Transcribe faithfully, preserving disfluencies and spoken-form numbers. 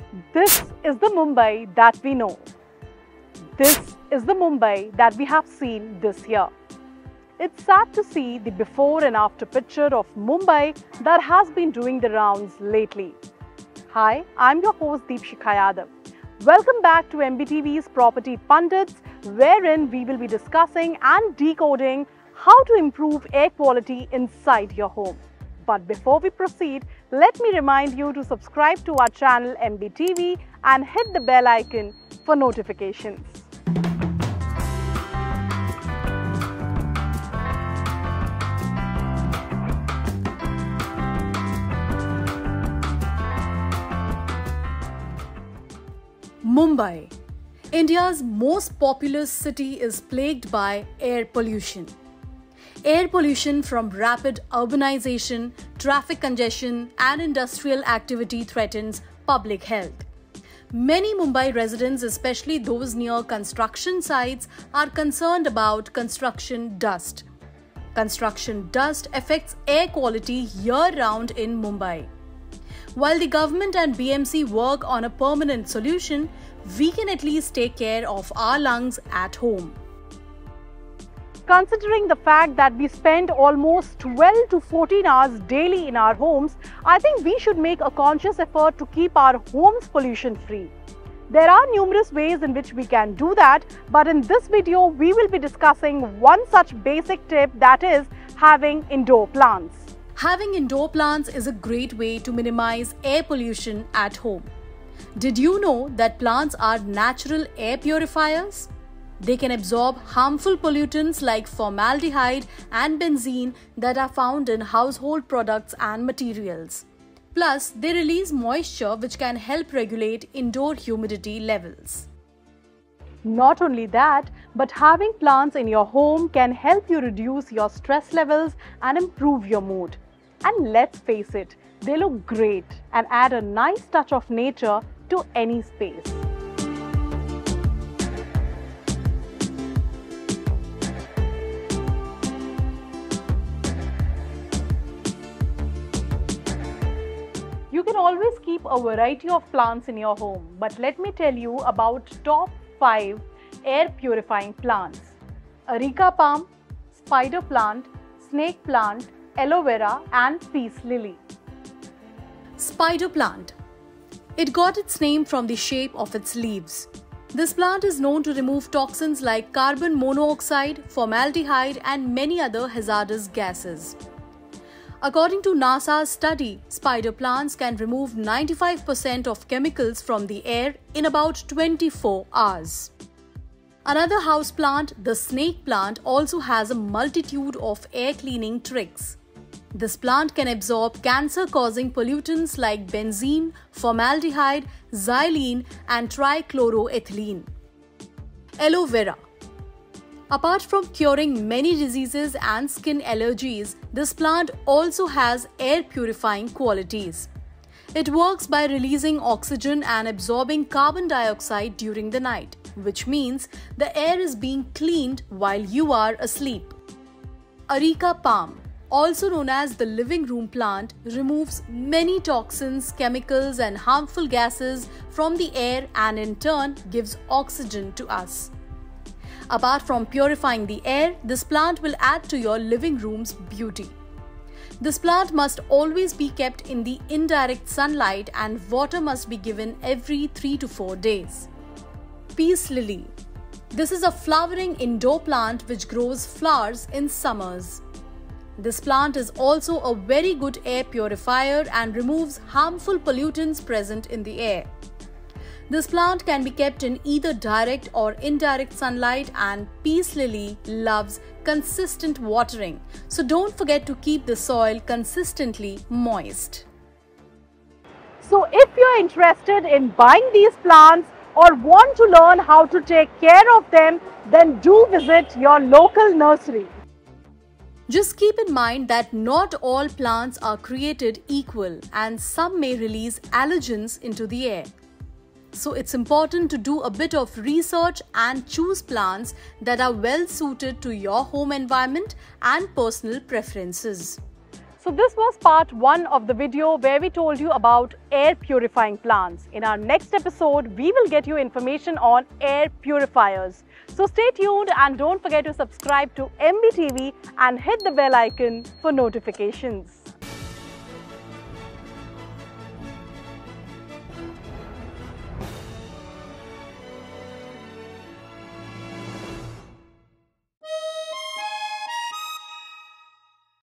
This is the Mumbai that we know. This is the Mumbai that we have seen this year. It's sad to see the before and after picture of Mumbai that has been doing the rounds lately. Hi, I'm your host Deepshikha Yadav. Welcome back to M B T V's Property Pundits, wherein we will be discussing and decoding how to improve air quality inside your home. But before we proceed, let me remind you to subscribe to our channel M B T V and hit the bell icon for notifications. Mumbai, India's most populous city, is plagued by air pollution. Air pollution from rapid urbanization, traffic congestion, and industrial activity threatens public health. Many Mumbai residents, especially those near construction sites, are concerned about construction dust. Construction dust affects air quality year-round in Mumbai. While the government and B M C work on a permanent solution, we can at least take care of our lungs at home. Considering the fact that we spend almost twelve to fourteen hours daily in our homes, I think we should make a conscious effort to keep our homes pollution free. There are numerous ways in which we can do that, but in this video we will be discussing one such basic tip, that is having indoor plants. Having indoor plants is a great way to minimize air pollution at home. Did you know that plants are natural air purifiers? They can absorb harmful pollutants like formaldehyde and benzene that are found in household products and materials. Plus, they release moisture which can help regulate indoor humidity levels. Not only that, but having plants in your home can help you reduce your stress levels and improve your mood. And let's face it, they look great and add a nice touch of nature to any space. You can always keep a variety of plants in your home, but let me tell you about top five air purifying plants. Areca palm, spider plant, snake plant, aloe vera and peace lily. Spider plant. It got its name from the shape of its leaves. This plant is known to remove toxins like carbon monoxide, formaldehyde and many other hazardous gases. According to NASA's study, spider plants can remove ninety-five percent of chemicals from the air in about twenty-four hours. Another house plant, the snake plant, also has a multitude of air cleaning tricks. This plant can absorb cancer-causing pollutants like benzene, formaldehyde, xylene and trichloroethylene. Aloe vera. Apart from curing many diseases and skin allergies, this plant also has air purifying qualities. It works by releasing oxygen and absorbing carbon dioxide during the night, which means the air is being cleaned while you are asleep. Areca palm, also known as the living room plant, removes many toxins, chemicals and harmful gases from the air and in turn gives oxygen to us. Apart from purifying the air, this plant will add to your living room's beauty. This plant must always be kept in the indirect sunlight and water must be given every three to four days. Peace lily. This is a flowering indoor plant which grows flowers in summers. This plant is also a very good air purifier and removes harmful pollutants present in the air. This plant can be kept in either direct or indirect sunlight and peace lily loves consistent watering. So don't forget to keep the soil consistently moist. So if you're interested in buying these plants or want to learn how to take care of them, then do visit your local nursery. Just keep in mind that not all plants are created equal and some may release allergens into the air. So it's important to do a bit of research and choose plants that are well suited to your home environment and personal preferences. So this was part one of the video where we told you about air purifying plants. In our next episode, we will get you information on air purifiers. So stay tuned and don't forget to subscribe to M B T V and hit the bell icon for notifications.